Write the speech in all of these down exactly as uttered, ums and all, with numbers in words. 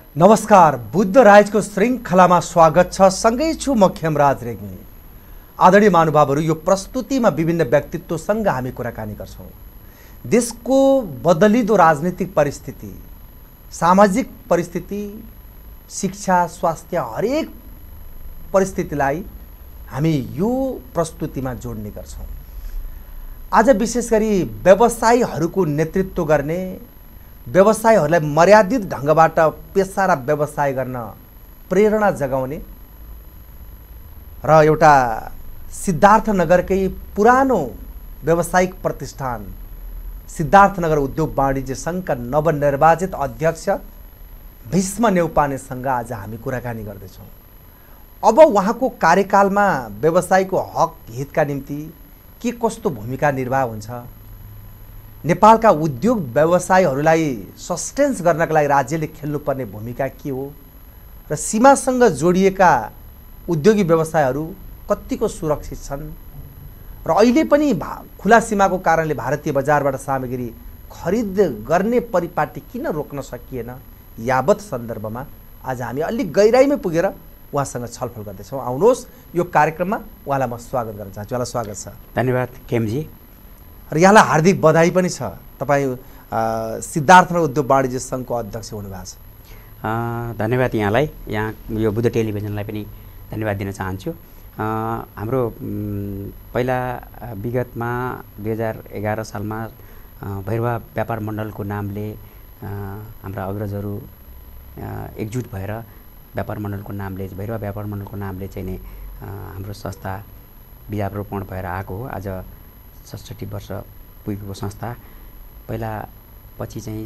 नमस्कार, बुद्ध राइजको श्रृङ्खलामा स्वागत छ। सँगै छु म खेमराज रेग्मी। आदरणीय महानुभावहरू, यो प्रस्तुतिमा विभिन्न व्यक्तित्वसँग हामी कुराकानी गर्छौँ। देशको बदलिदो राजनीतिक परिस्थिति, सामाजिक परिस्थिति, शिक्षा, स्वास्थ्य, हरेक परिस्थितिलाई हामी यो प्रस्तुतिमा जोड्ने गर्छौँ। आज विशेष गरी व्यवसायीहरूको नेतृत्व गर्ने, व्यवसायीहरूलाई मर्यादित ढङ्गबाट पेसा र व्यवसाय गर्न प्रेरणा जगाउने र एउटा सिद्धार्थनगरकै पुरानो व्यावसायिक प्रतिष्ठान सिद्धार्थनगर उद्योग वाणिज्य सङ्घका नवनिर्वाचित अध्यक्ष भीष्म नेउपानेसँग आज हामी कुराकानी गर्दैछौँ। अब उहाँको कार्यकालमा व्यवसायको हक हितका निम्ति के कस्तो भूमिका निर्वाह हुन्छ, नेपालका उद्योग व्यवसायहरूलाई सस्टेन्स गर्नका लागि राज्यले खेल्नुपर्ने भूमिका के हो र सीमासँग जोडिएका उद्योगी व्यवसायहरू कतिको सुरक्षित छन् र अहिले पनि खुला सीमाको कारणले भारतीय बजारबाट सामग्री खरिद गर्ने परिपाटी किन रोक्न सकिएन, यावत सन्दर्भमा आज हामी अलिक गहिराइमै पुगेर उहाँसँग छलफल गर्दैछौँ। आउनुहोस्, यो कार्यक्रममा उहाँलाई म स्वागत गर्न चाहन्छु। उहाँलाई स्वागत छ। धन्यवाद केमजी। र यहाँलाई हार्दिक बधाई पनि छ, तपाईँ सिद्धार्थनगर उद्योग वाणिज्य सङ्घको अध्यक्ष हुनुभएको छ। धन्यवाद यहाँलाई, यहाँ यो बुद्ध टेलिभिजनलाई पनि धन्यवाद दिन चाहन्छु। हाम्रो पहिला विगतमा दुई हजार एघार सालमा भैरवा व्यापार मण्डलको नामले हाम्रा अग्रजहरू एकजुट भएर व्यापार मण्डलको नामले भैरवा व्यापार मण्डलको नामले चाहिँ नै हाम्रो संस्था बीजारोपण भएर आएको हो। आज सडसठी वर्ष पुगेको संस्था पहिला पछि चाहिँ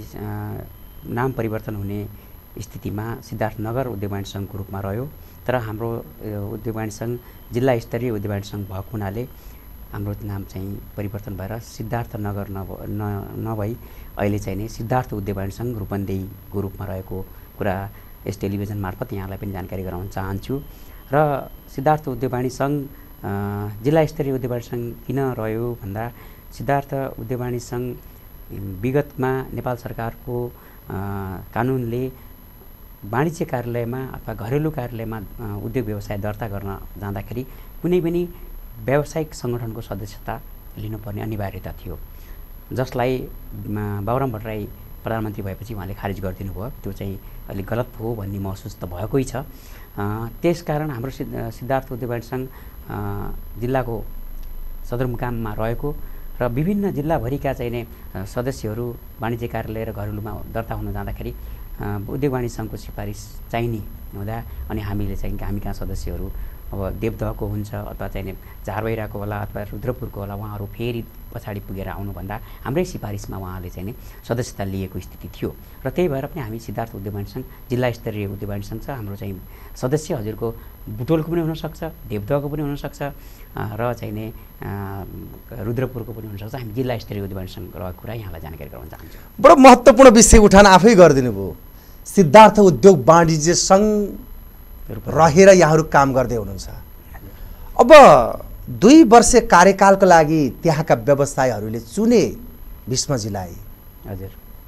नाम परिवर्तन हुने स्थितिमा सिद्धार्थनगर उद्योग वाणिज्य सङ्घको रूपमा रह्यो। तर हाम्रो उद्योग वाणिज्य सङ्घ जिल्ला स्तरीय उद्योग वाणिज्य सङ्घ भएको हुनाले हाम्रो नाम चाहिँ परिवर्तन भएर सिद्धार्थनगर नभ नभई अहिले चाहिँ नै सिद्धार्थ उद्योग वाणिज्य सङ्घ रूपन्देहीको रूपमा रहेको कुरा यस टेलिभिजन मार्फत यहाँलाई पनि जानकारी गराउन चाहन्छु। र सिद्धार्थ उद्योग वाणिज्य सङ्घ जिल्ला स्तरीय उद्योग वाणिज्य सङ्घ किन रह्यो भन्दा सिद्धार्थ उद्योग वाणिज्य सङ्घ विगतमा नेपाल सरकारको कानुनले वाणिज्य कार्यालयमा अथवा घरेलु कार्यालयमा उद्योग व्यवसाय दर्ता गर्न जाँदाखेरि कुनै पनि व्यावसायिक सङ्गठनको सदस्यता लिनुपर्ने अनिवार्यता थियो, जसलाई बाबुराम भट्टराई प्रधानमन्त्री भएपछि उहाँले खारिज गरिदिनु भयो। त्यो चाहिँ अलिक गलत हो भन्ने महसुस त भएकै छ। त्यसकारण हाम्रो सिद्धार्थ उद्योग वाणिज्य सङ्घ जिल्लाको सदरमुकाममा रहेको र विभिन्न जिल्लाभरिका चाहिँ नै सदस्यहरू वाणिज्य कार्यालय र घरेलुमा दर्ता हुन जाँदाखेरि उद्योग वाणिज्य सङ्घको सिफारिस चाहिने हुँदा अनि हामीले चाहिँ हामी कहाँ सदस्यहरू अब देवदहको हुन्छ अथवा चाहिँ झारबैराको होला अथवा रुद्रपुरको होला, उहाँहरू फेरि पछाडि पुगेर आउनुभन्दा हाम्रै सिफारिसमा उहाँले चाहिँ नै सदस्यता लिएको स्थिति थियो। र त्यही भएर पनि हामी सिद्धार्थ उद्योग वाणिज्य सङ्घ जिल्ला स्तरीय उद्योग वाणिज्य सङ्घ छ। हाम्रो चाहिँ सदस्य हजुरको बुटोलको पनि हुनसक्छ, देवदहको पनि हुनसक्छ र चाहिँ नै रुद्रपुरको पनि हुनसक्छ। हामी जिल्ला स्तरीय उद्योग वाणिज्य सङ्घ रहेको कुरा यहाँलाई जानकारी गराउन चाहन्छु। बडो महत्त्वपूर्ण विषय उठान आफै गरिदिनु भयो। सिद्धार्थ उद्योग वाणिज्य सङ्घ रहेर यहाँहरू काम गर्दै हुनुहुन्छ। अब दुई वर्ष कार्यकालको लागि त्यहाँका व्यवसायीहरूले चुने भीष्मजीलाई। हजुर,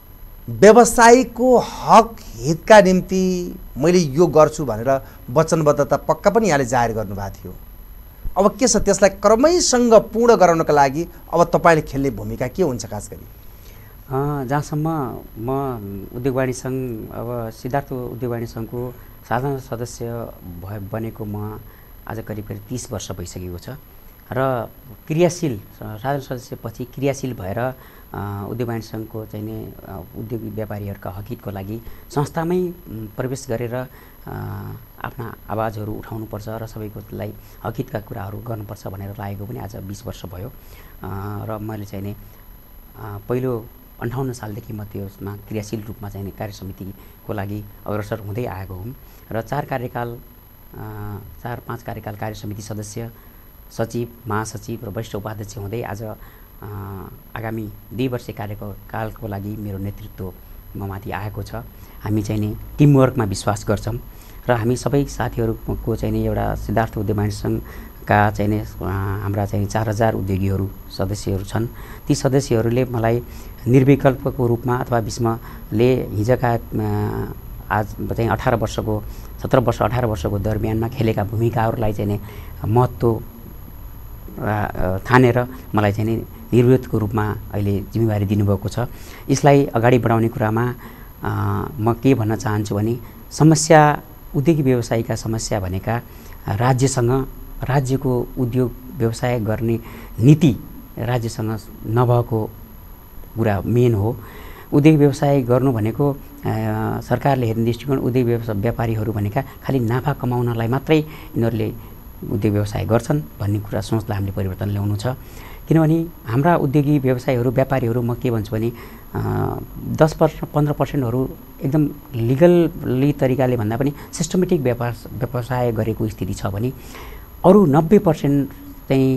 व्यवसायीको हक हितका निम्ति मैले यो गर्छु भनेर वचनबद्धता पक्का पनि यहाँले जाहेर गर्नुभएको थियो। अब के छ, त्यसलाई क्रमैसँग पूर्ण गराउनका लागि अब तपाईँले खेल्ने भूमिका के हुन्छ? खास गरी जहाँसम्म म उद्योग वाणिज्य सङ्घ अब सिद्धार्थ उद्योग वाणिज्य सङ्घको साधारण सदस्य भए बनेको म आज करिब करिब तिस वर्ष भइसकेको छ र क्रियाशील साधारण सदस्यपछि क्रियाशील भएर उद्योग वाणिज्य सङ्घको चाहिँ नै उद्योगी व्यापारीहरूका हकितको लागि संस्थामै प्रवेश गरेर आफ्ना आवाजहरू उठाउनुपर्छ र सबैकोलाई हकितका कुराहरू गर्नुपर्छ भनेर लागेको पनि आज बिस वर्ष भयो। र मैले चाहिँ नै पहिलो अन्ठाउन्न सालदेखि म त्यसमा क्रियाशील रूपमा चाहिँ कार्य समितिको लागि अग्रसर हुँदै आएको हुँ र चार कार्यकाल चार पाँच कार्यकाल कार्य समिति सदस्य, सचिव, महासचिव र वरिष्ठ उपाध्यक्ष हुँदै आज आगामी दुई वर्ष कार्यकालको लागि मेरो नेतृत्व ममाथि आएको छ। हामी चाहिँ नि टिमवर्कमा विश्वास गर्छौँ र हामी सबै साथीहरूको चाहिँ नि एउटा सिद्धार्थ उद्योग वाणिज्य सङ्घका चाहिँ नि हाम्रा चाहिँ चार हजार उद्योगीहरू सदस्यहरू छन्। ती सदस्यहरूले मलाई निर्विकल्पको रूपमा अथवा भीष्मले हिजोका आज चाहिँ अठार वर्षको सत्र वर्ष अठार वर्षको दरमियानमा खेलेका भूमिकाहरूलाई चाहिँ नि महत्त्व ठानेर मलाई चाहिँ नि निर्विरोधको रूपमा अहिले जिम्मेवारी दिनुभएको छ। यसलाई अगाडि बढाउने कुरामा म के भन्न चाहन्छु भने समस्या उद्योगी व्यवसायका समस्या भनेका राज्यसँग राज्यको उद्योग व्यवसाय गर्ने नीति राज्यसँग नभएको कुरा मेन हो। उद्योग व्यवसाय गर्नु भनेको सरकारले हेर्ने दृष्टिकोण उद्योग व्यवसाय व्यापारीहरू भनेका खालि नाफा कमाउनलाई मात्रै यिनीहरूले उद्योग व्यवसाय गर्छन् भन्ने कुरा सोचलाई हामीले परिवर्तन ल्याउनु छ। किनभने हाम्रा उद्योगी व्यवसायहरू व्यापारीहरू म के भन्छु भने दस पर्सेन्ट पन्ध्र पर्सेन्टहरू एकदम लिगली तरिकाले भन्दा पनि सिस्टमेटिक व्यापार व्यवसाय गरेको स्थिति छ भने अरू नब्बे पर्सेन्ट चाहिँ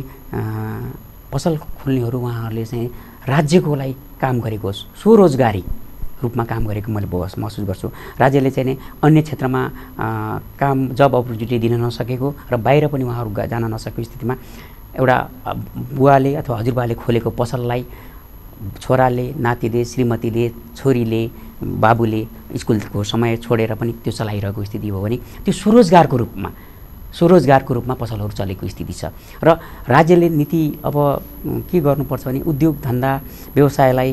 पसल खोल्नेहरू उहाँहरूले चाहिँ राज्यको लागि काम गरेको स्वरोजगारी रूपमा काम गरेको मैले महसुस गर्छु। राज्यले चाहिँ अन्य क्षेत्रमा काम जब अपर्च्युनिटी दिन नसकेको र बाहिर पनि उहाँहरू जान नसकेको स्थितिमा एउटा बुवाले अथवा हजुरबाले खोलेको पसललाई छोराले नातिले श्रीमतीले छोरीले बाबुले स्कुलको समय छोडेर पनि त्यो चलाइरहेको स्थिति हो भने त्यो स्वरोजगारको रूपमा स्वरोजगारको रूपमा पसलहरू चलेको स्थिति छ। र राज्यले नीति अब के गर्नुपर्छ भने उद्योग धन्दा व्यवसायलाई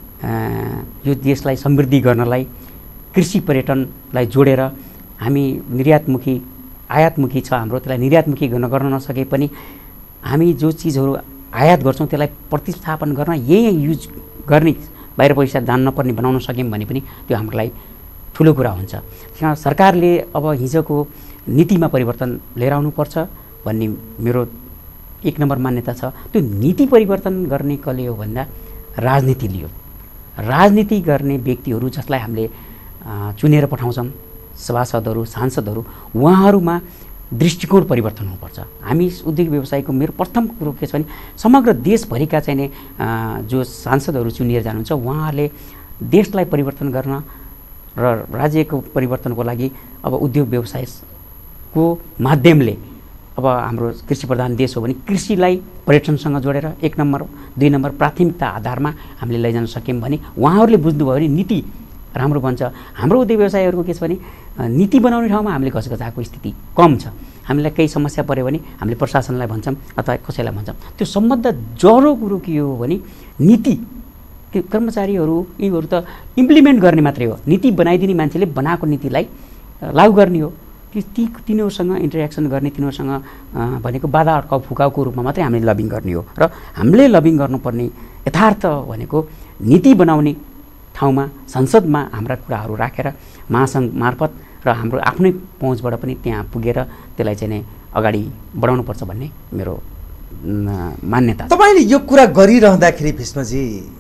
यो देशलाई समृद्धि गर्नलाई कृषि पर्यटनलाई जोडेर हामी निर्यातमुखी आयातमुखी छ हाम्रो त्यसलाई निर्यातमुखी गर्न गर्न नसके पनि हामी जो चिजहरू आयात गर्छौँ त्यसलाई प्रतिस्थापन गर्न यही युज गर्ने बाहिर पैसा जान नपर्ने बनाउन सक्यौँ भने पनि त्यो हाम्रो लागि ठुलो कुरा हुन्छ। किन सरकारले अब हिजोको नीतिमा परिवर्तन लिएर आउनुपर्छ भन्ने मेरो एक नम्बर मान्यता छ। त्यो नीति परिवर्तन गर्ने कसले हो भन्दा राजनीति लियो। राजनीति गर्ने व्यक्तिहरू जसलाई हामीले चुनेर पठाउँछौँ सभासदहरू सांसदहरू उहाँहरूमा दृष्टिकोण परिवर्तन हुनुपर्छ। हामी उद्योग व्यवसायको मेरो प्रथम कुरो के छ भने समग्र देशभरिका चाहिँ नि जो सांसदहरू चुनिएर जानुहुन्छ उहाँहरूले देशलाई परिवर्तन गर्न र राज्यको परिवर्तनको लागि अब उद्योग व्यवसायको माध्यमले अब हाम्रो कृषि प्रधान देश हो भने कृषिलाई पर्यटनसँग जोडेर एक नम्बर दुई नम्बर प्राथमिकता आधारमा हामीले लैजान सक्यौँ भने उहाँहरूले बुझ्नुभयो भने नीति राम्रो बन्छ। हाम्रो उद्योग व्यवसायहरूको के छ भने नीति बनाउने ठाउँमा हामीले घचघचाएको स्थिति कम छ। हामीलाई केही समस्या पऱ्यो भने हामीले प्रशासनलाई भन्छौँ अथवा कसैलाई भन्छौँ। त्यो सम्बन्ध जरो कुरो के हो भने नीति कर्मचारीहरू यिनीहरू त इम्प्लिमेन्ट गर्ने मात्रै हो। नीति बनाइदिने मान्छेले बनाएको नीतिलाई लागू गर्ने हो। ती तिनीहरूसँग इन्टरेक्सन गर्ने तिनीहरूसँग भनेको बाधा अड्काउ फुकाउको रूपमा मात्रै हामीले लबिङ गर्ने हो। र हामीले लबिङ गर्नुपर्ने यथार्थ भनेको नीति बनाउने ठाउँमा संसदमा हाम्रा कुराहरू राखेर महासङ्घ मार्फत र हाम्रो आफ्नै पहुँचबाट पनि त्यहाँ पुगेर त्यसलाई चाहिँ नै अगाडि बढाउनुपर्छ भन्ने मेरो मान्यता। तपाईँले यो कुरा गरिरहँदाखेरि भीष्मजी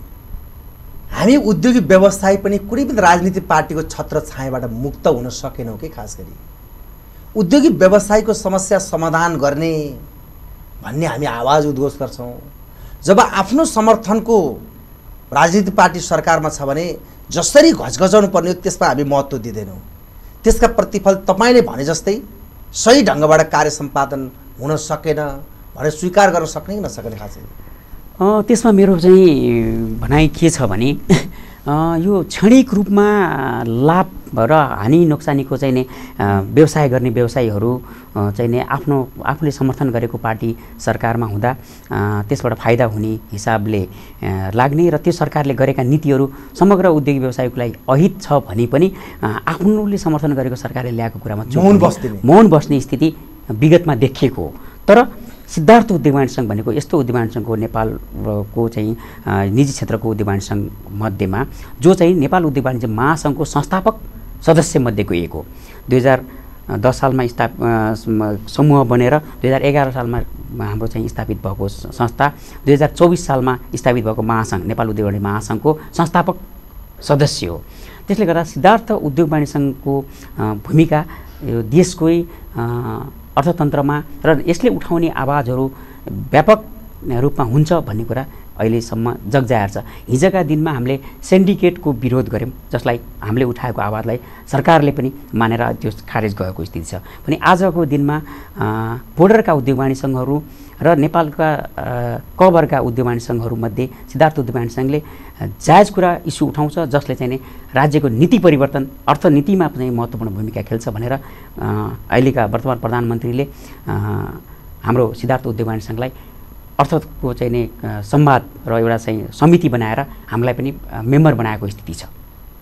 हामी उद्योगी व्यवसाय पनि कुनै पनि राजनीतिक पार्टीको छत्र छायाबाट मुक्त हुन सकेनौँ कि खास गरी उद्योगी व्यवसायको समस्या समाधान गर्ने भन्ने हामी आवाज उद्घोष गर्छौँ। जब आफ्नो समर्थनको राजनीतिक पार्टी सरकारमा छ भने जसरी घचघचाउनु पर्ने हो त्यसमा हामी महत्त्व दिँदैनौँ। त्यसका प्रतिफल तपाईँले भने जस्तै सही ढङ्गबाट कार्य सम्पादन हुन सकेन भनेर स्वीकार गर्न सक्ने कि नसक्ने खासै त्यसमा मेरो चाहिँ भनाइ के छ भने यो क्षणिक रूपमा लाभ र हानि नोक्सानीको चाहिँ नि व्यवसाय गर्ने व्यवसायीहरू चाहिँ नि आफ्नो आफूले समर्थन गरेको पार्टी सरकारमा हुँदा त्यसबाट फाइदा हुने हिसाबले लाग्ने र त्यो सरकारले गरेका नीतिहरू समग्र उद्योगी व्यवसायको लागि अहित छ भने पनि आफ्नोले समर्थन गरेको सरकारले ल्याएको कुरामा मौन बस्ने मौन बस्ने स्थिति विगतमा देखिएको हो। तर सिद्धार्थ उद्योग वाणिज्य सङ्घ भनेको यस्तो उद्योग वाणिज्य सङ्घको नेपालको चाहिँ निजी क्षेत्रको उद्योग वाणिज्य सङ्घ मध्येमा जो चाहिँ नेपाल उद्योग वाणिज्य महासङ्घको संस्थापक सदस्य मध्येको एक हो। दुई हजार दस सालमा स्था समूह बनेर दुई हजार एघार सालमा हाम्रो चाहिँ स्थापित भएको संस्था दुई हजार चौबिस सालमा स्थापित भएको महासङ्घ नेपाल उद्योग वाणिज्य महासङ्घको संस्थापक सदस्य हो। त्यसले गर्दा सिद्धार्थ उद्योग वाणिज्य सङ्घको भूमिका यो देशकै अर्थतन्त्रमा र यसले उठाउने आवाजहरू व्यापक रूपमा हुन्छ भन्ने कुरा अहिलेसम्म जगजाहेर छ। हिजोका दिनमा हामीले सिन्डिकेटको विरोध गऱ्यौँ, जसलाई हामीले उठाएको आवाजलाई सरकारले पनि मानेर त्यो खारेज गएको स्थिति छ भने आजको दिनमा बोर्डरका उद्योग वाणिज्य सङ्घहरू र नेपालका कभरका उद्योग वाणिज्य सङ्घहरूमध्ये सिद्धार्थ उद्योग वाणिज्य सङ्घले जायज कुरा इस्यु उठाउँछ, जसले चाहिँ राज्यको नीति परिवर्तन अर्थनीतिमा पनि महत्त्वपूर्ण भूमिका खेल्छ भनेर अहिलेका वर्तमान प्रधानमन्त्रीले हाम्रो सिद्धार्थ उद्योग वाणिज्य सङ्घलाई अर्थको चाहिँ नि संवाद र एउटा चाहिँ समिति बनाएर हामीलाई पनि मेम्बर बनाएको स्थिति छ।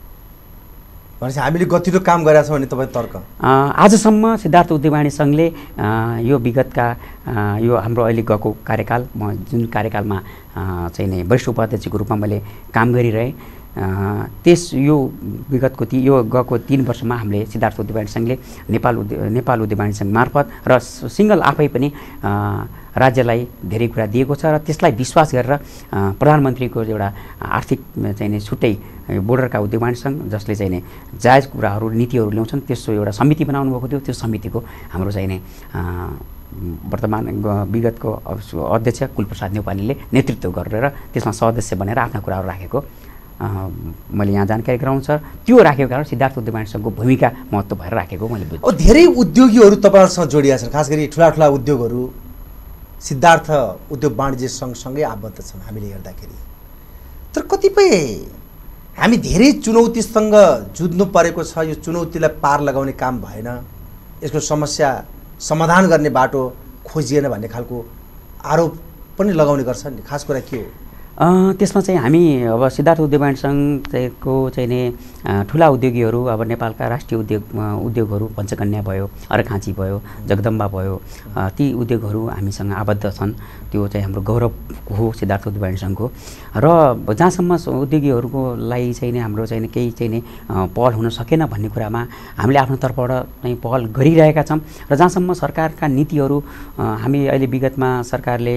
भनेपछि हामीले गतिलो काम गरेका छौँ भने तपाईँ तर्क? आजसम्म सिद्धार्थ उद्योग वाणिज्य सङ्घले यो विगतका यो हाम्रो अहिले गएको कार्यकाल, म जुन कार्यकालमा चाहिँ नि वरिष्ठ उपाध्यक्षको रूपमा मैले काम गरिरहेँ, त्यस यो विगतको ती यो गएको तीन वर्षमा हामीले सिद्धार्थ उद्योग वाणिज्य सङ्घले नेपाल उद्योग नेपाल उद्योग वाणिज्य सङ्घ मार्फत र सिङ्गल आफै पनि राज्यलाई धेरै कुरा दिएको छ र त्यसलाई विश्वास गरेर प्रधानमन्त्रीको एउटा आर्थिक चाहिँ नि छुट्टै बोर्डरका उद्योग वाणिज्य सङ्घ जसले चाहिँ नि जायज कुराहरू नीतिहरू ल्याउँछन् त्यसो एउटा समिति बनाउनु भएको थियो। त्यो समितिको हाम्रो चाहिँ नि वर्तमान विगतको अध्यक्ष कुलप्रसाद नेपालीले नेतृत्व गरेर त्यसमा सदस्य बनेर आफ्ना कुराहरू राखेको मैले यहाँ जानकारी गराउँछ। त्यो राखेको कारण सिद्धार्थ उद्योग वाणिज्य सङ्घको भूमिका महत्त्व भएर राखेको मैले बुझेँ। अब धेरै उद्योगीहरू तपाईँहरूसँग जोडिया छन्, खास गरी ठुला ठुला उद्योगहरू सिद्धार्थ उद्योग वाणिज्य सङ्घसँगै आबद्ध छन् हामीले हेर्दाखेरि। तर कतिपय हामी धेरै चुनौतीसँग जुझ्नु परेको छ, यो चुनौतीलाई पार लगाउने काम भएन, यसको समस्या समाधान गर्ने बाटो खोजिएन भन्ने खालको आरोप पनि लगाउने गर्छन् नि। खास कुरा के हो त्यसमा चाहिँ हामी अब सिद्धार्थ उद्योग वाणिज्य सङ्घको चाहिँ नि ठुला उद्योगीहरू अब नेपालका राष्ट्रिय उद्योग उद्योगहरू पञ्चकन्या भयो, अर्घाँची भयो, जगदम्बा भयो, ती उद्योगहरू हामीसँग आबद्ध छन्। त्यो चाहिँ हाम्रो गौरव हो सिद्धार्थ उद्योग वाणिज्य सङ्घको। र जहाँसम्म उद्योगीहरूको लागि चाहिँ नि हाम्रो चाहिँ केही चाहिँ नि पहल हुन सकेन भन्ने कुरामा हामीले आफ्नो तर्फबाट चाहिँ पहल गरिरहेका छौँ। र जहाँसम्म सरकारका नीतिहरू हामी अहिले विगतमा सरकारले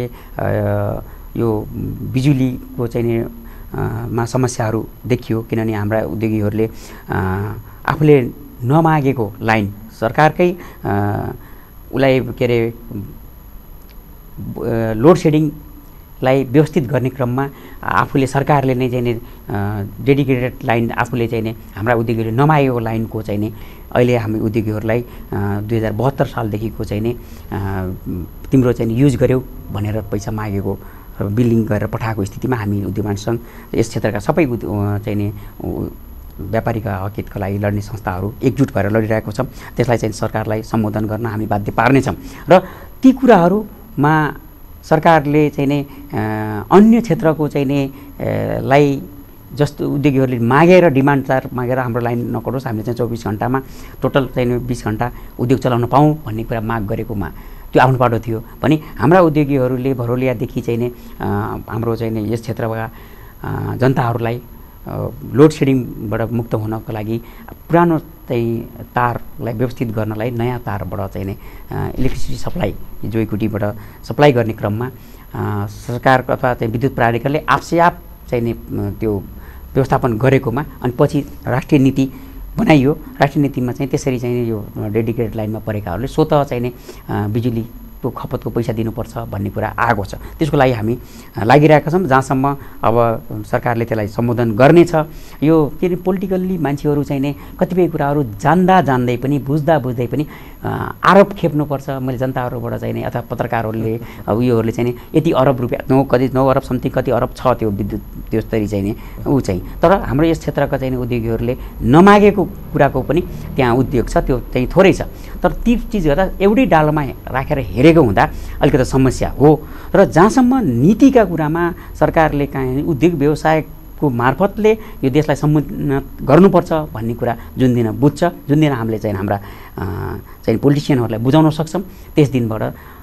यो बिजुलीको चाहिँ नि मा समस्याहरू देखियो, किनभने हाम्रा उद्योगीहरूले आफूले नमागेको लाइन सरकारकै उसलाई के अरे लोड सेडिङलाई व्यवस्थित गर्ने क्रममा आफूले सरकारले नै चाहिँ नि डेडिकेटेड लाइन आफूले चाहिँ नि हाम्रा उद्योगीहरूले नमागेको लाइनको चाहिँ नि अहिले हामी उद्योगीहरूलाई दुई हजार बहत्तर सालदेखिको चाहिँ नि तिम्रो चाहिँ युज गर्यौ भनेर पैसा मागेको बिलिङ गरेर पठाएको स्थितिमा हामी उद्योग वाणिज्य सङ्घ यस क्षेत्रका सबै चाहिँ नि व्यापारीका हकहितका लागि लड्ने संस्थाहरू एकजुट भएर लडिरहेको छौँ। त्यसलाई चाहिँ सरकारलाई सम्बोधन गर्न हामी बाध्य पार्नेछौँ र ती कुराहरूमा सरकारले चाहिँ नि अन्य क्षेत्रको चाहिँ नि लाई जस्तो उद्योगीहरूले मागेर डिमान्डचार मागेर हाम्रो लाइन नकरोस्, हामीले चाहिँ चौबिस घन्टामा टोटल चाहिँ बिस घन्टा उद्योग चलाउन पाऊँ भन्ने कुरा माग गरेकोमा त्यो आफ्नो बाटो थियो भने हाम्रा उद्योगीहरूले भरोलियादेखि चाहिँ नि हाम्रो चाहिँ नि यस क्षेत्रका जनताहरूलाई लोड सेडिङबाट मुक्त हुनको लागि पुरानो चाहिँ तारलाई व्यवस्थित गर्नलाई नयाँ तारबाट चाहिँ नि इलेक्ट्रिसिटी सप्लाई जोइकुटीबाट सप्लाई गर्ने क्रममा सरकार अथवा चाहिँ विद्युत प्राधिकरणले आफसे आफ चाहिँ नि त्यो व्यवस्थापन गरेकोमा अनि पछि राष्ट्रिय नीति बनाइयो। राष्ट्रिय नीतिमा चाहिँ त्यसरी चाहिँ यो डेडिकेटेड लाइनमा परेकाहरूले स्वतः चाहिँ नि बिजुलीको खपतको पैसा दिनुपर्छ भन्ने कुरा आएको छ। त्यसको लागि हामी लागिरहेका छौँ। जहाँसम्म अब सरकारले त्यसलाई सम्बोधन गर्नेछ, यो के अरे पोलिटिकल्ली मान्छेहरू चाहिँ नि कतिपय कुराहरू जान्दा जान्दै पनि बुझ्दा बुझ्दै पनि आरोप खेप्नुपर्छ। मैले जनताहरूबाट चाहिँ नि अथवा पत्रकारहरूले उयोहरूले चाहिँ नि यति अरब रुपियाँ नौ कति नौ अरब समथिङ कति अरब छ त्यो विद्युत त्यसरी चाहिँ नि ऊ चाहिँ तर हाम्रो यस क्षेत्रका चाहिँ उद्योगीहरूले नमागेको कुराको पनि त्यहाँ उद्योग छ, त्यो चाहिँ थोरै छ। तर ती चिज गर्दा एउटै डालोमा राखेर हेरेको हुँदा अलिकति समस्या हो। र जहाँसम्म नीतिका कुरामा सरकारले काहीँ उद्योग व्यवसायको मार्फतले यो देशलाई सम्बोधन गर्नुपर्छ भन्ने कुरा जुन दिन बुझ्छ, जुन दिन हामीले चाहिँ हाम्रा चाहिँ पोलिटिसियनहरूलाई बुझाउन सक्छौँ, त्यस दिनबाट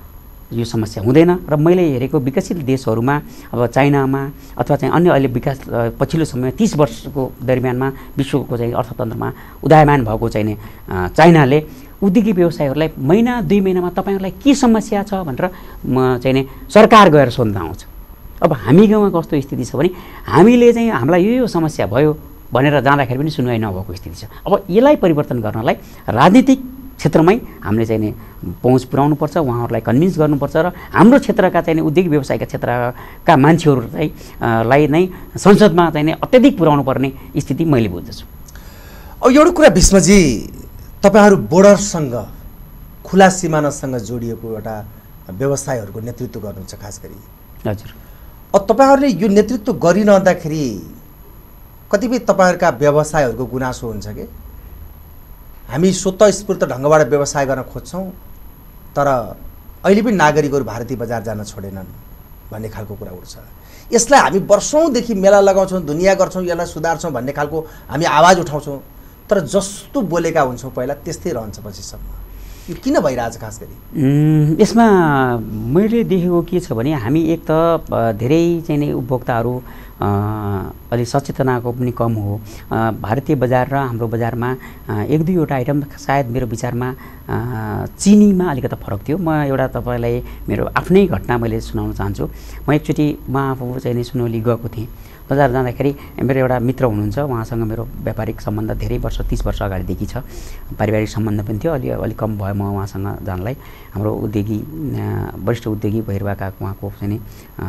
यो समस्या हुँदैन। र मैले हेरेको विकसित देशहरूमा अब चाइनामा अथवा चाहिँ अन्य अहिले विकास पछिल्लो समयमा तीस वर्षको दरमियानमा विश्वको चाहिँ अर्थतन्त्रमा उदयमान भएको चाहिँ नि चाइनाले उद्योगिक व्यवसायहरूलाई महिना दुई महिनामा तपाईँहरूलाई के समस्या छ भनेर म चाहिँ नि सरकार गएर सोध्न आउँछ। अब हामी गाउँमा कस्तो स्थिति छ भने हामीले चाहिँ हामीलाई यो यो समस्या भयो भनेर जाँदाखेरि पनि सुनवाई नभएको स्थिति छ। अब यसलाई परिवर्तन गर्नलाई राजनीतिक क्षेत्रमै हामीले चाहिँ नि पहुँच पुर्याउनुपर्छ, उहाँहरूलाई कन्भिन्स गर्नुपर्छ र हाम्रो क्षेत्रका चाहिँ नि उद्योग व्यवसायका क्षेत्रका मान्छेहरू चाहिँ लाई नै संसदमा चाहिँ नि अत्याधिक पुर्याउनु पर्ने स्थिति मैले बुझ्दछु। अब एउटा कुरा भीष्मजी, तपाईँहरू बोर्डरसँग खुला सिमानासँग जोडिएको एउटा व्यवसायहरूको नेतृत्व गर्नुहुन्छ खास गरी। हजुर। अब तपाईँहरूले यो नेतृत्व गरिरहँदाखेरि कतिपय तपाईँहरूका व्यवसायहरूको गुनासो हुन्छ कि हामी स्वतःस्फूर्त ढङ्गबाट व्यवसाय गर्न खोज्छौँ तर अहिले पनि नागरिकहरू भारतीय बजार जान छोडेनन् भन्ने खालको कुरा उठ्छ। यसलाई हामी वर्षौँदेखि मेला लगाउँछौँ, दुनियाँ गर्छौँ, यसलाई सुधार्छौँ भन्ने खालको हामी आवाज उठाउँछौँ तर जस्तो बोलेका हुन्छौँ पहिला त्यस्तै रहन्छ पछिसम्म। यो किन भइरहेछ खास गरी? यसमा मैले देखेको के छ भने हामी एक त धेरै चाहिँ नि उपभोक्ताहरू अलि सचेतनाको पनि कम हो। भारतीय बजार र हाम्रो बजारमा एक दुईवटा आइटम सायद मेरो विचारमा चिनीमा अलिकति फरक थियो। म एउटा तपाईँलाई मेरो आफ्नै घटना मैले सुनाउन चाहन्छु। म एकचोटि म आफू चाहिँ नि सुनौली गएको थिएँ। बजार जाँदाखेरि मेरो एउटा मित्र हुनुहुन्छ, उहाँसँग मेरो व्यापारिक सम्बन्ध धेरै वर्ष तीस वर्ष अगाडिदेखि छ। पारिवारिक सम्बन्ध पनि थियो, अलि अलिक कम भयो म उहाँसँग जानलाई। हाम्रो उद्योगी वरिष्ठ उद्योगी भइरहेका उहाँको चाहिँ नि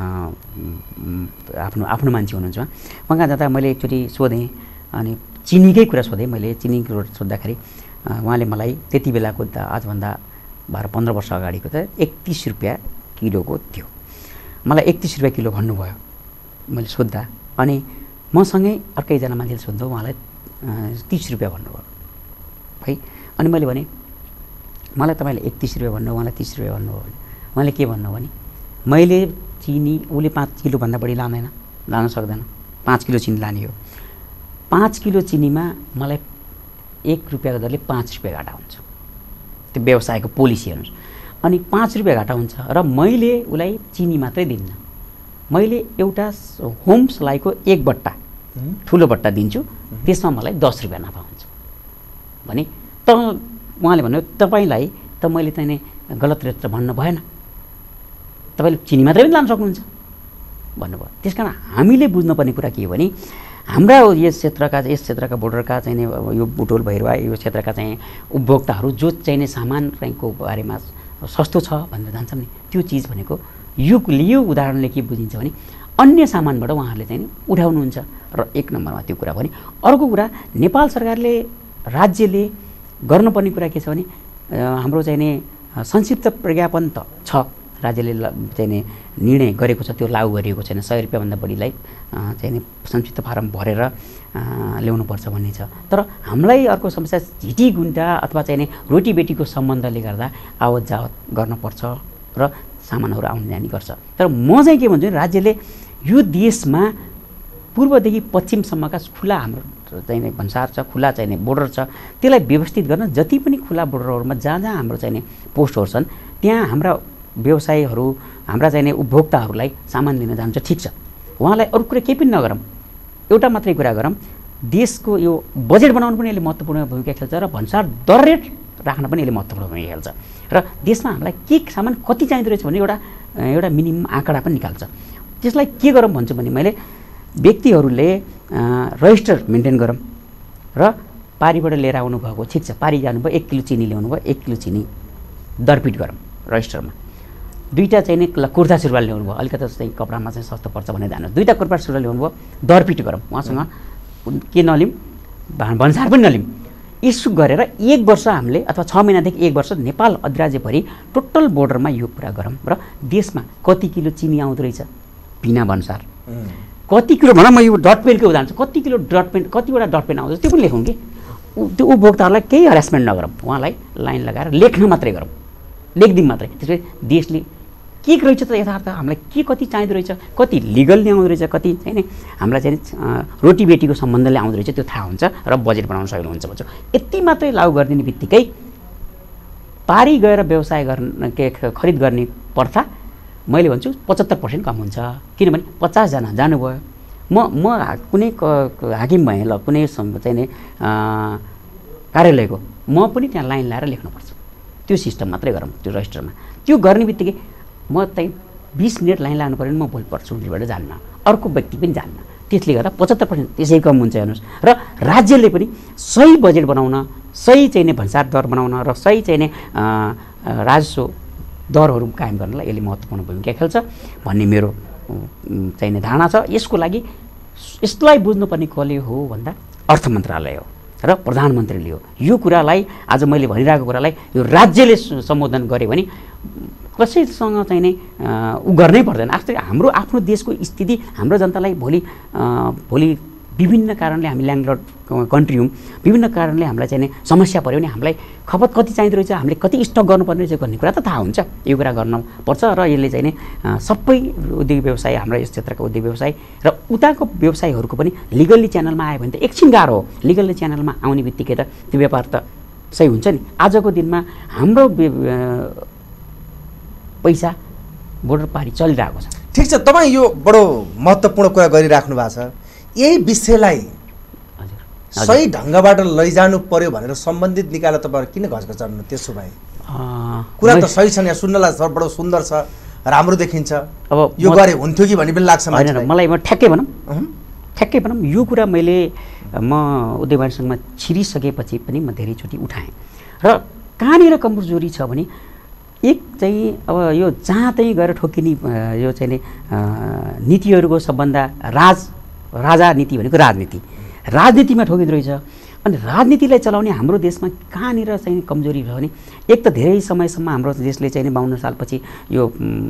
आफ्नो आफ्नो मान्छे हुनुहुन्छ। उहाँ कहाँ जाँदा मैले एकचोटि सोधेँ अनि चिनीकै कुरा सोधेँ मैले। चिनी सोद्धाखेरि उहाँले मलाई त्यति बेलाको त आजभन्दा बाह्र पन्ध्र वर्ष अगाडिको त एकतिस रुपियाँ किलोको थियो। मलाई एकतिस रुपियाँ किलो भन्नुभयो मैले सोद्धा। अनि मसँगै अर्कैजना मान्छेले सोध्दा उहाँलाई तीस रुपियाँ भन्नुभयो है। अनि मैले भने मलाई तपाईँले एकतिस रुपियाँ भन्नु, उहाँलाई तिस रुपियाँ भन्नुभयो भने उहाँले के भन्नु भने मैले चिनी उसले पाँच किलोभन्दा बढी लाँदैन, लान सक्दैन, पाँच किलो चिनी लाने हो। पाँच किलो चिनीमा मलाई एक रुपियाँको दरले पाँच रुपियाँ घाटा हुन्छ। त्यो व्यवसायको पोलिसी हेर्नुहोस्। अनि पाँच रुपियाँ घाटा हुन्छ र मैले उसलाई चिनी मात्रै दिन्न, मैले एउटा होम सलाईको एक बट्टा ठुलो बट्टा दिन्छु, त्यसमा मलाई दस रुपियाँ नाफा हुन्छ भने त उहाँले भन्यो तपाईँलाई त मैले चाहिँ नि गलत रेट त भन्नु भएन, तपाईँले चिनी मात्रै पनि लान सक्नुहुन्छ भन्नुभयो। त्यस कारण हामीले बुझ्नुपर्ने कुरा के हो भने हाम्रा यस क्षेत्रका यस क्षेत्रका बोर्डरका चाहिँ नि यो बुटोल भइरवा यो क्षेत्रका चाहिँ उपभोक्ताहरू जो चाहिँ नि सामान को बारेमा सस्तो छ भनेर जान्छन् नि, त्यो चिज भनेको यो यो उदाहरणले के बुझिन्छ भने अन्य सामानबाट उहाँहरूले चाहिँ उठाउनुहुन्छ र एक नम्बरमा त्यो कुरा भने। अर्को कुरा नेपाल सरकारले राज्यले गर्नुपर्ने कुरा के छ भने हाम्रो चाहिँ नि संक्षिप्त प्रज्ञापन त छ, राज्यले चाहिँ नि निर्णय गरेको छ, त्यो लागू गरिएको छैन। सय रुपियाँभन्दा बढीलाई चाहिँ नि संक्षिप्त फारम भरेर ल्याउनुपर्छ भन्ने छ। तर हामीलाई अर्को समस्या झिटी गुन्टा अथवा चाहिँ नि रोटीबेटीको सम्बन्धले गर्दा आवत जावत गर्नुपर्छ र सामानहरू आउने जाने गर्छ। तर म चाहिँ के भन्छु भने राज्यले यो देशमा पूर्वदेखि पश्चिमसम्मका खुला हाम्रो चाहिँ भन्सार छ, खुला चाहिँ बोर्डर छ, त्यसलाई व्यवस्थित गर्न जति पनि खुला बोर्डरहरूमा जहाँ जहाँ हाम्रो चाहिँ पोस्टहरू छन् त्यहाँ हाम्रा व्यवसायीहरू हाम्रा चाहिँ उपभोक्ताहरूलाई सामान लिन जान्छ। ठिक छ, उहाँलाई अरू कुरा केही पनि नगरौँ, एउटा मात्रै कुरा गरौँ, देशको यो बजेट बनाउनु पनि यसले महत्त्वपूर्ण भूमिका खेल्छ र भन्सार दर रेट राख्न पनि यसले महत्त्वपूर्ण भूमिका खेल्छ र देशमा हामीलाई के सामान कति चाहिँदो रहेछ भन्ने एउटा एउटा मिनिमम आँकडा पनि निकाल्छ। त्यसलाई के गरौँ भन्छु भने मैले व्यक्तिहरूले रजिस्टर मेन्टेन गरौँ र पारीबाट लिएर आउनुभएको ठिक छ, पारी जानुभयो एक किलो चिनी ल्याउनु भयो, एक किलो चिनी दरपिट गरौँ रजिस्टरमा। दुईवटा चाहिँ नि कुर्ता सुरुवाल ल्याउनु भयो, अलिकति चाहिँ कपडामा चाहिँ सस्तो पर्छ भने जानुहोस्, दुईवटा कुर्ता सुरुवाल ल्याउनु भयो, दरपिट गरौँ, उहाँसँग के नलिउँ भन्सार पनि नलिउँ। यसो गरेर एक वर्ष हामीले अथवा छ महिनादेखि एक वर्ष नेपाल अधिराज्यभरि टोटल बोर्डरमा यो कुरा गरौँ र देशमा कति किलो चिनी आउँदो रहेछ बिना भन्सार, कति किलो भनौँ, म यो डट पेनकै उदाहरण छ, कति किलो डट पेन कतिवटा डट पेन आउँछ त्यो पनि लेखौँ कि त्यो उपभोक्ताहरूलाई केही हरासमेन्ट नगरौँ, उहाँलाई लाइन लगाएर लेख्न मात्रै गरौँ, लेखिदिउँ मात्रै। त्यसपछि देशले के रहेछ त यथार्थ हामीलाई के कति चाहिँदो रहेछ, कति लिगलले आउँदो रहेछ, कति चाहिँ नि हामीलाई चाहिँ रोटीबेटीको सम्बन्धले आउँदो रहेछ त्यो थाहा हुन्छ र बजेट बनाउन सक्नुहुन्छ भन्छु। यति मात्रै लागू गरिदिने बित्तिकै पारी गएर व्यवसाय गर्न के खरिद गर्ने प्रथा मैले भन्छु पचहत्तर पर्सेन्ट कम हुन्छ। किनभने पचासजना जानुभयो, म म कुनै हाकिम भएँ ल कुनै चाहिँ नि कार्यालयको, म पनि त्यहाँ लाइन लाएर लेख्नुपर्छ, त्यो सिस्टम मात्रै गरौँ त्यो रजिस्टरमा। त्यो गर्ने बित्तिकै म चाहिँ बिस मिनट लाइन लाग्नु पऱ्यो भने म भोलि पर्छु उनीबाट जान्न, अर्को व्यक्ति पनि जान्न। त्यसले गर्दा पचहत्तर पर्सेन्ट त्यसै कम हुन्छ हेर्नुहोस्। र राज्यले पनि सही बजेट बनाउन सही चाहिँ नि भन्सार दर बनाउन र सही चाहिँ नि राजस्व दरहरू कायम गर्नलाई यसले महत्त्वपूर्ण भूमिका खेल्छ भन्ने मेरो चाहिँ नि धारणा छ। यसको लागि यसलाई बुझ्नुपर्ने कसले हो भन्दा अर्थ मन्त्रालय हो र प्रधानमन्त्रीले हो। यो कुरालाई आज मैले भनिरहेको कुरालाई यो राज्यले सम्बोधन गरे भने कसैसँग चाहिँ नि उ गर्नै पर्दैन। आखिर हाम्रो आफ्नो देशको स्थिति हाम्रो जनतालाई भोलि भोलि विभिन्न कारणले हामी ल्यान्डलर्ड कन्ट्री हौँ, विभिन्न कारणले हामीलाई चाहिँ समस्या पऱ्यो भने हामीलाई खपत कति चाहिँदो रहेछ, हामीले कति स्टक गर्नुपर्ने रहेछ भन्ने कुरा त थाहा हुन्छ। यो कुरा गर्नुपर्छ र यसले चाहिँ नि सबै उद्योग व्यवसाय हाम्रो यस क्षेत्रका उद्योग व्यवसाय र उताको व्यवसायहरूको पनि लिगल्ली च्यानलमा आयो भने त एकछिन गाह्रो हो। लिगल्ली च्यानलमा आउने बित्तिकै त त्यो व्यापार त सही हुन्छ नि। आजको दिनमा हाम्रो पैसा बोर्डर पारी चलिरहेको छ। ठिक छ, तपाईँ यो बडो महत्त्वपूर्ण कुरा गरिराख्नु भएको छ। यही विषयलाई सही ढङ्गबाट लैजानु पर्यो भनेर सम्बन्धित निकायलाई तपाईँहरू किन घचघचाउनु? त्यसो भए कुरा त सही छ नि, सुन्नलाई बडो सुन्दर छ, राम्रो देखिन्छ, अब यो गरे हुन्थ्यो कि भन्ने पनि लाग्छ होइन मलाई। म ठ्याक्कै भनौँ ठ्याक्कै भनौँ यो कुरा मैले म उद्योग वाणिज्य सङ्घमा छिरिसकेपछि पनि म धेरैचोटि उठाएँ र कहाँनिर कमजोरी छ भने एक चाहिँ अब यो जहाँ चाहिँ गएर ठोकिने यो चाहिँ नि नीतिहरूको सबभन्दा राज राजनीति भनेको राजनीति राजनीतिमा ठोकिँदो रहेछ। अनि राजनीतिलाई चलाउने हाम्रो देशमा कहाँनिर चाहिँ कमजोरी भयो भने एक त धेरै समयसम्म हाम्रो देशले चाहिँ बाउन्न सालपछि यो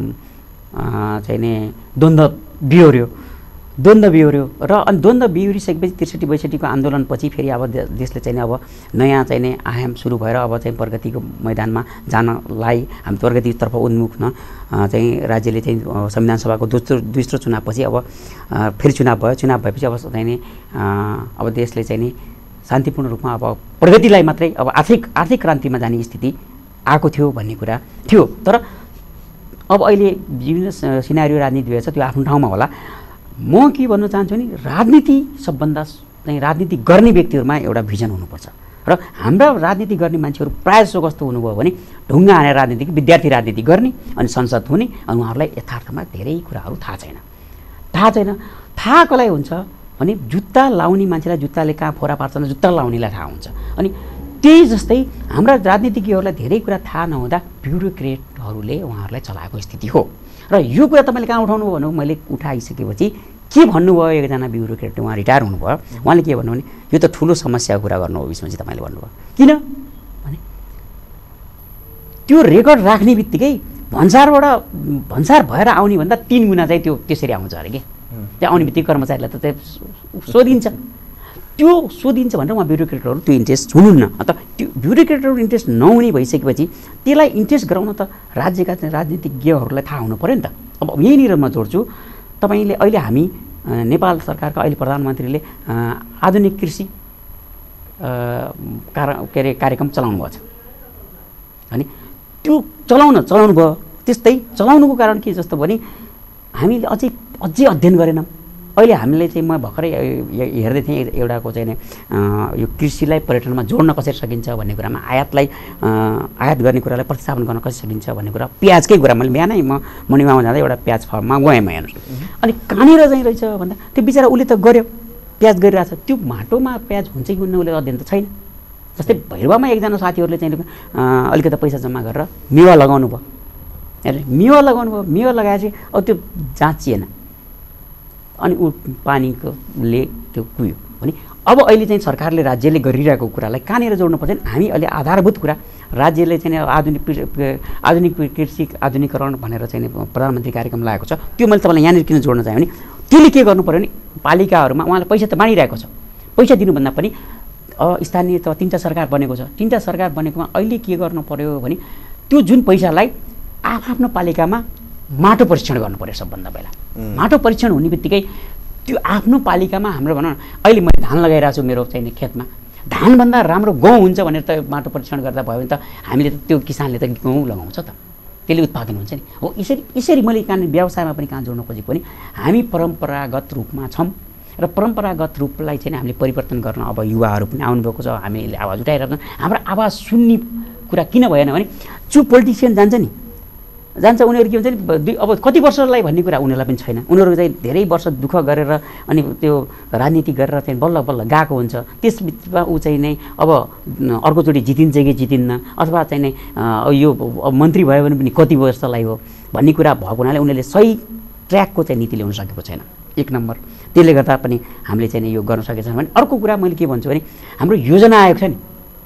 चाहिँ नि द्वन्द्व बिहोर्यो द्वन्द्व बिहोर्यो र अनि द्वन्द्व बिहोरिसकेपछि त्रिसठी बैसठीको आन्दोलनपछि फेरि अब देशले चाहिँ अब नयाँ चाहिँ नि आयाम सुरु भएर अब चाहिँ प्रगतिको मैदानमा जानलाई हामी प्रगतितर्फ उन्मुख न चाहिँ राज्यले चाहिँ संविधान सभाको दोस्रो दोस्रो चुनावपछि अब फेरि चुनाव भयो। चुनाव भएपछि अब चाहिँ नि अब देशले चाहिँ नि शान्तिपूर्ण रूपमा अब प्रगतिलाई मात्रै अब आर्थिक आर्थिक क्रान्तिमा जाने स्थिति आएको थियो भन्ने कुरा थियो। तर अब अहिले विभिन्न सिनारियो राजनीति भएछ, त्यो आफ्नो ठाउँमा होला। म के भन्न चाहन्छु नि राजनीति सबभन्दा चाहिँ राजनीति गर्ने व्यक्तिहरूमा एउटा भिजन हुनुपर्छ र हाम्रा राजनीति गर्ने मान्छेहरू प्रायः जसो कस्तो हुनुभयो भने ढुङ्गा हानेर राजनीति विद्यार्थी राजनीति गर्ने अनि संसद हुने अनि उहाँहरूलाई यथार्थमा धेरै कुराहरू थाहा छैन थाहा छैन थाहा कसलाई हुन्छ भने जुत्ता लाउने मान्छेलाई जुत्ताले कहाँ फोरा पार्छन् जुत्ता लाउनेलाई थाहा हुन्छ। अनि त्यही जस्तै हाम्रा राजनीतिज्ञहरूलाई धेरै कुरा थाहा नहुँदा ब्युरोक्रेटहरूले उहाँहरूलाई चलाएको स्थिति हो। र यो कुरा तपाईँले कहाँ उठाउनु भयो भने मैले उठाइसकेपछि के भन्नुभयो एकजना ब्युरोक्रेट उहाँ रिटायर हुनुभयो, उहाँले के भन्नु भने यो त ठुलो समस्याको कुरा गर्नु हो विषयमा चाहिँ तपाईँले भन्नुभयो। किन भने त्यो रेकर्ड राख्ने बित्तिकै भन्सारबाट भन्सार भएर आउने भन्दा तिन गुणा चाहिँ त्यो त्यसरी आउँछ अरे कि त्यहाँ आउने बित्तिकै कर्मचारीलाई त त्यो सोधिन्छ त्यो सोधिन्छ भनेर उहाँ ब्युरोक्रेटहरू त्यो इन्ट्रेस्ट हुनुहुन्न। अन्त त्यो ब्युरोक्रेटहरू इन्ट्रेस्ट नहुने भइसकेपछि त्यसलाई इन्ट्रेस्ट गराउन त राज्यका राजनीतिज्ञहरूलाई थाहा हुनु पऱ्यो नि त। अब यहीँनिर म जोड्छु, तपाईँले अहिले हामी नेपाल सरकारका अहिले प्रधानमन्त्रीले आधुनिक कृषि कार के अरे कार्यक्रम चलाउनु भएको छ। अनि त्यो चलाउन चलाउनु भयो, त्यस्तै चलाउनुको कारण के जस्तो भने हामीले अझै अझै अध्ययन गरेनौँ। अहिले हामीले चाहिँ म भर्खरै हेर्दै थिएँ एउटाको चाहिँ यो कृषिलाई पर्यटनमा जोड्न कसरी सकिन्छ भन्ने कुरामा आयातलाई आयात गर्ने कुरालाई प्रतिस्थापन गर्न कसरी सकिन्छ भन्ने कुरा प्याजकै कुरा मैले बिहानै म मणिमामा जाँदा एउटा प्याज फर्ममा गएँ म हेर्नु। अनि कहाँनिर चाहिँ रहेछ भन्दा त्यो बिचरा उसले त गर्यो प्याज गरिरहेछ, त्यो माटोमा प्याज हुन्छ कि हुन्न उसले अध्ययन त छैन। जस्तै भैरवामा एकजना साथीहरूले चाहिँ अलिकति पैसा जम्मा गरेर मेवा लगाउनु भयो, हेर्नु मेवा लगाउनु भयो, मेवा लगाएपछि अब त्यो जाँचिएन अनि ऊ पानीकोले त्यो कुयो भने अब अहिले चाहिँ सरकारले राज्यले गरिरहेको कुरालाई कहाँनिर जोड्नुपर्छ भने हामी अहिले आधारभूत कुरा राज्यले चाहिँ आधुनिक आधुनिक कृषि आधुनिकीकरण भनेर चाहिँ प्रधानमन्त्री कार्यक्रम लागेको छ। त्यो मैले तपाईँलाई यहाँनिर किन जोड्न चाहेँ भने त्यसले के गर्नु पऱ्यो भने पालिकाहरूमा उहाँले पैसा त बाँडिरहेको छ, पैसा दिनुभन्दा पनि स्थानीय त तिनवटा सरकार बनेको छ, तिनवटा सरकार बनेकोमा अहिले के गर्नु पऱ्यो भने त्यो जुन पैसालाई आफ्नो पालिकामा माटो परीक्षण गर्नु पऱ्यो। सबभन्दा पहिला माटो परीक्षण हुने बित्तिकै त्यो आफ्नो पालिकामा हाम्रो भनौँ न अहिले मैले धान लगाइरहेको छु मेरो चाहिँ खेतमा, धानभन्दा राम्रो गहुँ हुन्छ भनेर त माटो परीक्षण गर्दा भयो भने त हामीले त त्यो किसानले त गहुँ लगाउँछ त, त्यसले उत्पादन हुन्छ नि हो। यसरी यसरी मैले कहाँ व्यवसायमा पनि कहाँ जोड्न खोजेको भने हामी परम्परागत रूपमा छौँ र परम्परागत रूपलाई चाहिँ हामीले परिवर्तन गर्न अब युवाहरू पनि आउनुभएको छ, हामीले आवाज उठाइरहेको छौँ। हाम्रो आवाज सुन्ने कुरा किन भएन भने जो पोलिटिसियन जान्छ नि जान्छ उनीहरू के हुन्छ नि अब कति वर्षलाई भन्ने कुरा उनीहरूलाई पनि छैन। उनीहरू चाहिँ धेरै वर्ष दुःख गरेर अनि त्यो राजनीति गरेर चाहिँ बल्ल बल्ल गएको हुन्छ। त्यस बिचमा ऊ चाहिँ नै अब अर्कोचोटि जितिन्छ कि जितिन्न अथवा चाहिँ नै यो मन्त्री भयो भने पनि कति वर्षलाई हो भन्ने कुरा भएको हुनाले उनीहरूले सही ट्र्याकको चाहिँ नीति ल्याउन सकेको छैन एक नम्बर। त्यसले गर्दा पनि हामीले चाहिँ यो गर्न सकेको छैन भने अर्को कुरा मैले के भन्छु भने हाम्रो योजना आयोग छ नि,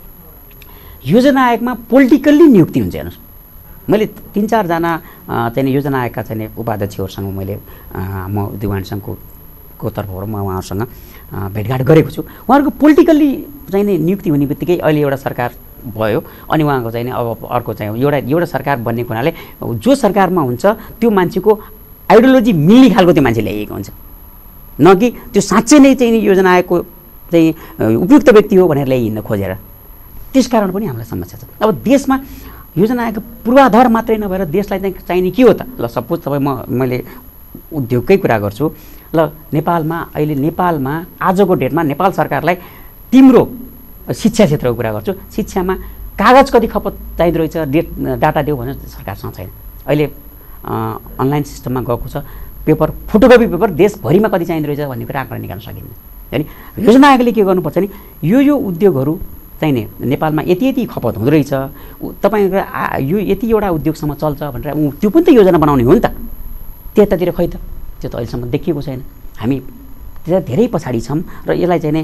योजना आयोगमा पोलिटिकल्ली नियुक्ति हुन्छ। हेर्नुहोस् मैले तिन चारजना चाहिँ योजना आयोगका चाहिँ उपाध्यक्षहरूसँग मैले म उद्योग वाणिज्य सङ्घको को तर्फबाट म उहाँहरूसँग भेटघाट गरेको छु। उहाँहरूको पोलिटिकल्ली चाहिँ नि नियुक्ति हुने बित्तिकै अहिले एउटा सरकार भयो अनि उहाँको चाहिँ अब अर्को चाहिँ एउटा एउटा सरकार बन्नेको हुनाले जो सरकारमा हुन्छ त्यो मान्छेको आइडियोलोजी मिल्ने खालको त्यो मान्छे ल्याइएको हुन्छ, न कि त्यो साँच्चै नै चाहिँ योजना आयोगको चाहिँ उपयुक्त व्यक्ति हो भनेर ल्याइहिँड्न खोजेर। त्यसकारण पनि हामीलाई समस्या छ। अब देशमा योजना आयोगको पूर्वाधार मात्रै नभएर देशलाई चाहिँ चाहिने के हो त? ल सपोज तपाईँ म मैले उद्योगकै कुरा गर्छु। ल नेपालमा अहिले नेपालमा आजको डेटमा नेपाल सरकारलाई तिम्रो शिक्षा क्षेत्रको कुरा गर्छु, शिक्षामा कागज कति खपत चाहिँदो रहेछ डेट डाटा देऊ भने सरकारसँग छैन। अहिले अनलाइन सिस्टममा गएको छ पेपर, फोटोकपी पेपर देशभरिमा कति चाहिँदो रहेछ भन्ने कुरा आँकडा निकाल्न सकिन्न। अनि योजना आयोगले के गर्नुपर्छ नि यो यो उद्योगहरू चाहिने नेपालमा यति यति खपत हुँदो रहेछ तपाईँको यो यतिवटा उद्योगसम्म चल्छ भनेर ऊ त्यो पनि त योजना बनाउने हो नि त। त्यतातिर खै त त्यो त अहिलेसम्म देखिएको छैन। हामी त्यता धेरै पछाडि छौँ र यसलाई चाहिँ नै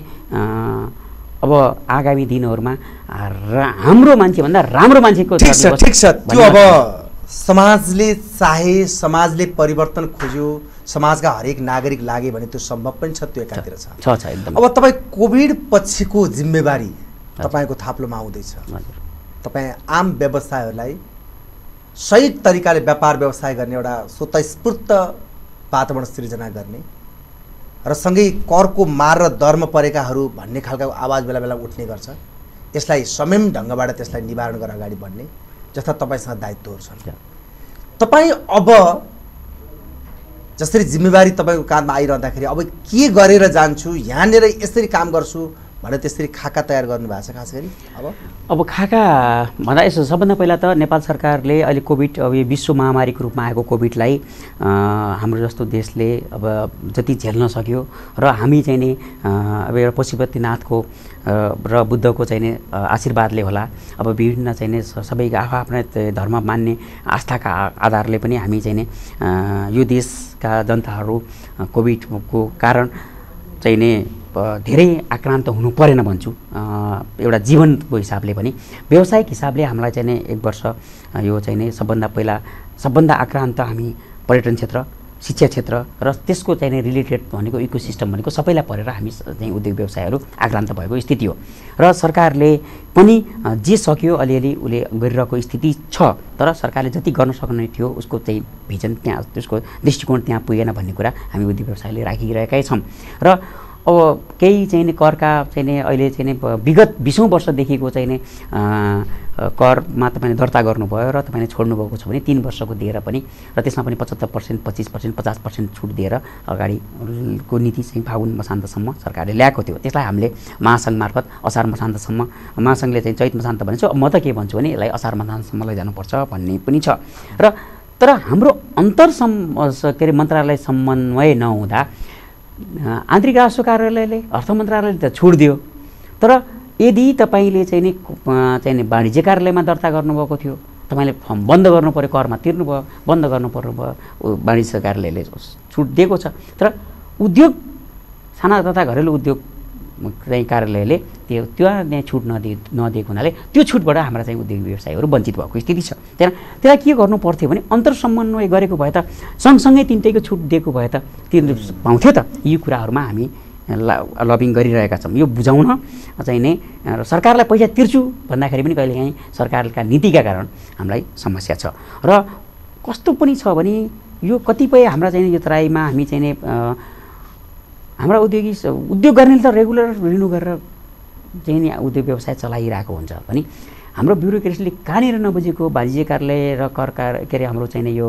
अब आगामी दिनहरूमा हाम्रो मान्छेभन्दा राम्रो मान्छेको ठिक छ ठिक छ त्यो अब समाजले चाहे समाजले परिवर्तन खोज्यो समाजका हरेक नागरिक लागे भने त्यो सम्भव पनि छ, त्यो एकातिर छ छ छ एकदम। अब तपाईँ कोभिड पछिको जिम्मेवारी तपाईँको थाप्लोमा आउँदैछ। तपाईँ आम व्यवसायहरूलाई सही तरिकाले व्यापार व्यवसाय गर्ने एउटा स्वतस्फूर्त वातावरण सृजना गर्ने र सँगै करको मार र दरमा परेकाहरू भन्ने खालको आवाज बेला बेला उठ्ने गर्छ। यसलाई संयम ढङ्गबाट त्यसलाई निवारण गरेर अगाडि बढ्ने जस्ता तपाईँसँग दायित्वहरू छन्। तपाईँ अब जसरी जिम्मेवारी तपाईँको काँधमा आइरहँदाखेरि अब के गरेर जान्छु यहाँनिर यसरी काम गर्छु भनेर त्यसरी खाका तयार गर्नुभएको छ खास गरी? अब अब खाका भन्दा यसो सबभन्दा पहिला त नेपाल सरकारले अहिले कोभिड अब यो विश्व महामारीको रूपमा आएको कोभिडलाई हाम्रो जस्तो देशले अब जति झेल्न सक्यो र हामी चाहिँ नि अब एउटा पशुपतिनाथको र बुद्धको चाहिँ नि आशीर्वादले होला अब विभिन्न चाहिँ नि सबैको आफ्नै धर्म मान्ने आस्थाका आधारले पनि हामी चाहिँ नि यो देशका जनताहरू कोभिडको कारण चाहिँ नि धेरै आक्रान्त हुनु परेन भन्छु। एउटा जीवनको हिसाबले पनि व्यावसायिक हिसाबले हामीलाई चाहिँ नि एक वर्ष यो चाहिँ नि सबभन्दा पहिला सबभन्दा आक्रान्त हामी पर्यटन क्षेत्र शिक्षा क्षेत्र र त्यसको चाहिँ नि रिलेटेड भनेको इकोसिस्टम भनेको सबैलाई परेर हामी चाहिँ उद्योग व्यवसायहरू आक्रान्त भएको स्थिति हो र सरकारले पनि जे सक्यो अलिअलि उसले गरिरहेको स्थिति छ। तर सरकारले जति गर्न सक्ने थियो उसको चाहिँ भिजन त्यहाँ त्यसको दृष्टिकोण त्यहाँ पुगेन भन्ने कुरा हामी उद्योग व्यवसायले राखिरहेकै छौँ। र अब केही चाहिँ नि करका चाहिँ नि अहिले चाहिँ नि विगत बिसौँ वर्षदेखिको चाहिँ नि करमा तपाईँले दर्ता गर्नुभयो र तपाईँले छोड्नुभएको छ भने तीन वर्षको दिएर पनि र त्यसमा पनि पचहत्तर पर्सेन्ट पच्चिस पर्सेन्ट पचास पर्सेन्ट छुट दिएर अगाडिको नीति चाहिँ फागुन मसान्तसम्म सरकारले ल्याएको थियो। त्यसलाई हामीले महासङ्घ मार्फत असार मसान्तसम्म महासङ्घले चाहिँ चैत मसान्त भनेको म त के भन्छु भने यसलाई असार मसान्तसम्म लैजानुपर्छ भन्ने पनि छ। र तर हाम्रो अन्तर सम् के अरे मन्त्रालय समन्वय नहुँदा आन्तरिक राजस्व कार्यालयले अर्थ मन्त्रालयले त छुट दियो। तर यदि तपाईँले चाहिँ नि चाहिँ नि वाणिज्य कार्यालयमा दर्ता गर्नुभएको थियो तपाईँले फर्म बन्द गर्नु पऱ्यो करमा तिर्नुभयो बन्द गर्नु पर्नु भयो वाणिज्य कार्यालयले छुट दिएको छ। तर उद्योग साना तथा घरेलु उद्योग चाहिँ कार्यालयले त्यो त्यो छुट नदिए नदिएको हुनाले त्यो छुटबाट हाम्रा चाहिँ उद्योग व्यवसायहरू वञ्चित भएको स्थिति छ। त्यहाँ त्यसलाई के गर्नु पर्थ्यो भने अन्तर समन्वय गरेको भए त सँगसँगै तिनटैको छुट दिएको भए त तिनीहरू पाउँथ्यो त। यी कुराहरूमा हामी लबिङ गरिरहेका छौँ यो बुझाउन चाहिँ नै सरकारलाई पैसा तिर्छु भन्दाखेरि पनि कहिलेकाहीँ सरकारका नीतिका कारण हामीलाई समस्या छ। र कस्तो पनि छ भने यो कतिपय हाम्रा चाहिँ यो तराईमा हामी चाहिँ नै हाम्रा उद्योगी उद्योग गर्नेले त रेगुलर रिन्यू गरेर चाहिँ नि उद्योग व्यवसाय चलाइरहेको हुन्छ भने हाम्रो ब्युरोक्रेसीले कहाँनिर नबुझेको वाणिज्य कार्यालय र कर कार्य के अरे हाम्रो चाहिँ यो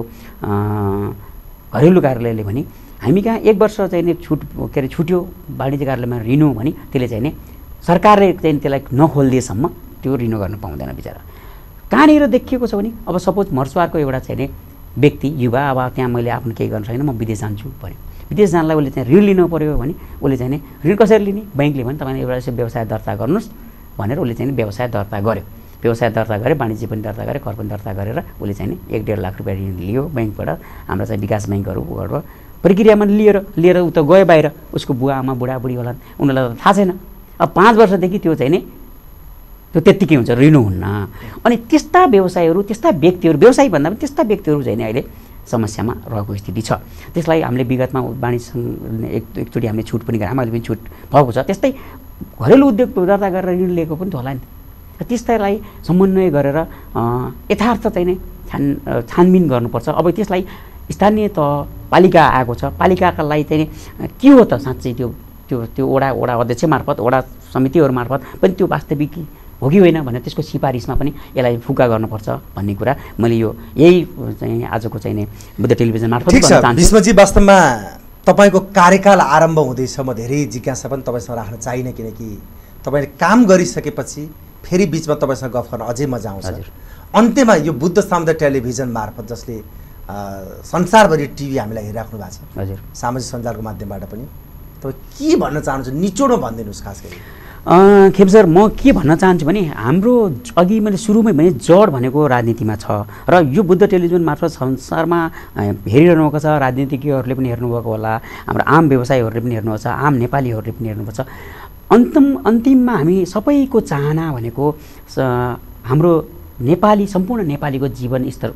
घरेलु कार्यालयले भने हामी कहाँ एक वर्ष चाहिँ नि छुट के अरे छुट्यो वाणिज्य कार्यालयमा रिन्यू भने त्यसले चाहिँ नि सरकारले चाहिँ त्यसलाई नखोलिदिएसम्म त्यो रिन्यू गर्न पाउँदैन बिचरा। कहाँनिर देखिएको छ भने अब सपोज मर्सवारको एउटा चाहिँ नि व्यक्ति युवा अब त्यहाँ मैले आफ्नो केही गर्नु छैन, म विदेश जान्छु भन्यो। विदेश जानलाई उसले चाहिँ ऋण लिनु पऱ्यो भने उसले चाहिँ नि ऋण कसरी लिने, ब्याङ्कले भने तपाईँले एउटा यसो व्यवसाय दर्ता गर्नुहोस् भनेर उसले चाहिँ व्यवसाय दर्ता गर्यो। व्यवसाय दर्ता गरे, वाणिज्य पनि दर्ता गरे, कर पनि दर्ता गरेर उसले चाहिँ नि एक डेढ लाख रुपियाँ ऋण लियो ब्याङ्कबाट। हाम्रो चाहिँ विकास ब्याङ्कहरूबाट प्रक्रियामा लिएर लिएर ऊ त गयो बाहिर, उसको बुवा आमा बुढाबुढी होला उनीहरूलाई त थाहा छैन। अब पाँच वर्षदेखि त्यो चाहिँ नि त्यो त्यत्तिकै हुन्छ, ऋण हुन्न। अनि त्यस्ता व्यवसायहरू, त्यस्ता व्यक्तिहरू, व्यवसाय भन्दा पनि त्यस्ता व्यक्तिहरू चाहिँ नि अहिले समस्यामा रहेको स्थिति छ। त्यसलाई हामीले विगतमा वाणिज्य एक एकचोटि हामीले छुट पनि गरेँ, हामीले पनि छुट भएको छ। त्यस्तै घरेलु उद्योग दर्ता गरेर ऋण लिएको पनि त होला नि। त्यस्तालाई समन्वय गरेर यथार्थ चाहिँ नै छान छानबिन गर्नुपर्छ। अब त्यसलाई स्थानीय तह पालिका आएको छ, पालिकाका लागि चाहिँ के हो त साँच्चै त्यो त्यो त्यो वडा वडा अध्यक्ष मार्फत, वडा समितिहरू मार्फत पनि त्यो वास्तविक हो कि होइन भनेर त्यसको सिफारिसमा पनि यसलाई फुका गर्नुपर्छ भन्ने कुरा मैले यो यही चाहिँ आजको चाहिँ नै बुद्ध टेलिभिजन मार्फत भन्न चाहन्छु। भीष्मजी, वास्तवमा तपाईँको कार्यकाल आरम्भ हुँदैछ, म धेरै जिज्ञासा पनि तपाईँसँग राख्न चाहिनँ, किनकि तपाईँले काम गरिसकेपछि फेरि बिचमा तपाईँसँग गफ गर्न अझै मजा आउँछ। अन्त्यमा यो बुद्ध सामुदायिक टेलिभिजन मार्फत जसले संसारभरि टिभी हामीलाई हेरिराख्नु भएको छ, हजुर, सामाजिक सञ्जालको माध्यमबाट पनि, तपाईँ के भन्न चाहनुहुन्छ? निचोडमा भनिदिनुहोस् खास गरी। खेप सर, म के भन्न चाहन्छु भने हाम्रो अघि मैले सुरुमै भने जड भनेको राजनीतिमा छ र यो बुद्ध टेलिभिजन मार्फत संसारमा हेरिरहनु भएको छ। राजनीतिज्ञहरूले पनि हेर्नुभएको होला, हाम्रो आम व्यवसायीहरूले पनि हेर्नुभएको छ, आम नेपालीहरूले पनि हेर्नुपर्छ। अन्तिम अन्तिममा हामी सबैको चाहना भनेको हाम्रो नेपाली, सम्पूर्ण नेपालीको जीवन स्तर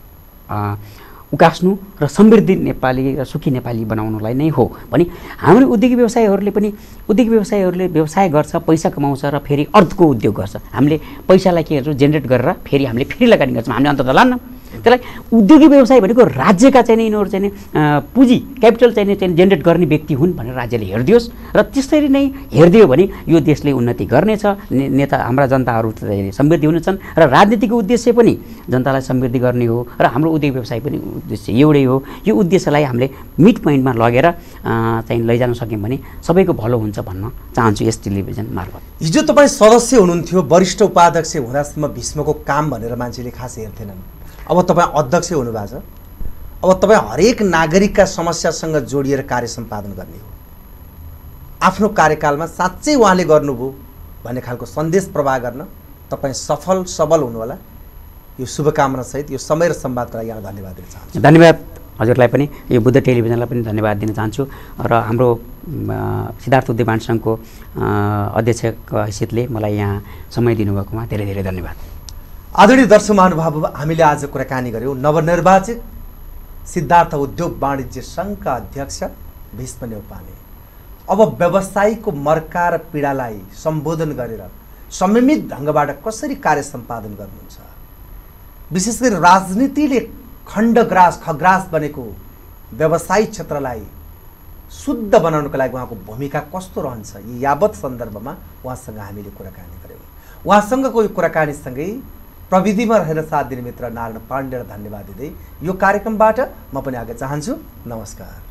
उकास्नु र समृद्धि नेपाली र सुखी नेपाली बनाउनुलाई नै हो भने हाम्रो उद्योगी व्यवसायीहरूले पनि उद्योगी व्यवसायीहरूले व्यवसाय गर्छ, पैसा कमाउँछ र फेरि अर्को उद्योग गर्छ। हामीले पैसालाई के गर्छौँ, जेनेरेट गरेर फेरि हामीले फेरि लगानी गर्छौँ, हामीले अन्त त लान्न। त्यसलाई उद्योगी व्यवसाय भनेको राज्यका चाहिँ यिनीहरू चाहिँ पुँजी क्यापिटल चाहिँ चाहिँ जेनेरेट गर्ने व्यक्ति हुन् भनेर राज्यले हेरिदियोस् र त्यसरी नै हेरिदियो भने यो देशले उन्नति गर्नेछ, नेता हाम्रा जनताहरू समृद्धि हुनेछन् र राजनीतिको उद्देश्य पनि जनतालाई समृद्धि गर्ने हो र हाम्रो उद्योग व्यवसाय पनि उद्देश्य एउटै हो। यो उद्देश्यलाई हामीले मिड पोइन्टमा लगेर चाहिँ लैजान सक्यौँ भने सबैको भलो हुन्छ भन्न चाहन्छु यस टेलिभिजन मार्फत। हिजो तपाईँ सदस्य हुनुहुन्थ्यो, वरिष्ठ उपाध्यक्ष हुँदासम्म भीष्मको काम भनेर मान्छेले खास हेर्थेनन्। अब तपाईँ अध्यक्ष हुनुभएको छ, अब तपाईँ हरेक नागरिकका समस्यासँग जोडिएर कार्य सम्पादन गर्ने हो। आफ्नो कार्यकालमा साँच्चै उहाँले गर्नुभयो भन्ने खालको सन्देश प्रवाह गर्न तपाईँ सफल सबल हुनुहोला। यो शुभकामना सहित यो समय र संवादको लागि यहाँ धन्यवाद दिन चाहन्छु। धन्यवाद हजुरलाई पनि, यो बुद्ध टेलिभिजनलाई पनि धन्यवाद दिन चाहन्छु र हाम्रो सिद्धार्थ उद्योग सङ्घको अध्यक्षको हैसियतले मलाई यहाँ समय दिनुभएकोमा धेरै धेरै धन्यवाद। आदरणीय दर्शक महानुभाव, हामीले आज कुराकानी गऱ्यौँ नवनिर्वाचित सिद्धार्थ उद्योग वाणिज्य सङ्घका अध्यक्ष भीष्म न्यौपाने। अब व्यवसायीको मर्का र पीडालाई सम्बोधन गरेर संयमित ढङ्गबाट कसरी कार्य सम्पादन गर्नुहुन्छ, विशेष गरी राजनीतिले खण्डग्रास खग्रास बनेको व्यवसायिक क्षेत्रलाई शुद्ध बनाउनको लागि उहाँको भूमिका कस्तो रहन्छ, यी यावत सन्दर्भमा उहाँसँग हामीले कुराकानी गऱ्यौँ। उहाँसँगको यो कुराकानीसँगै प्रविधिमा रहेर साथ दिने मित्र नारायण पाण्डेलाई धन्यवाद दिँदै यो कार्यक्रमबाट म पनि आगे चाहन्छु। नमस्कार।